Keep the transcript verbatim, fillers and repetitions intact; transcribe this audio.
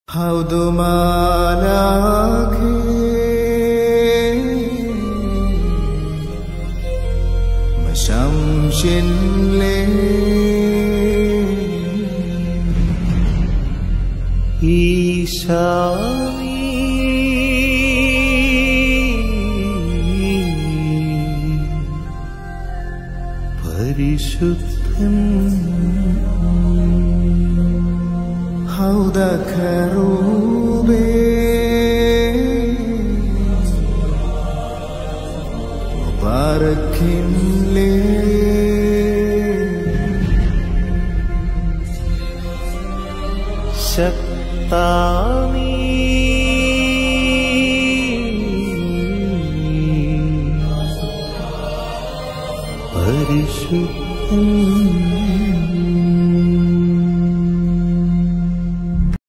ഹൗദു മാലാഖേ മശംശിൻ ലേ ഈശാനി പരിശുദ്ധൻ ഹൗദ ഖറൂബേ മുബാരക്കിൻ ലേ ശക്താനി പരിശുദ്ധൻ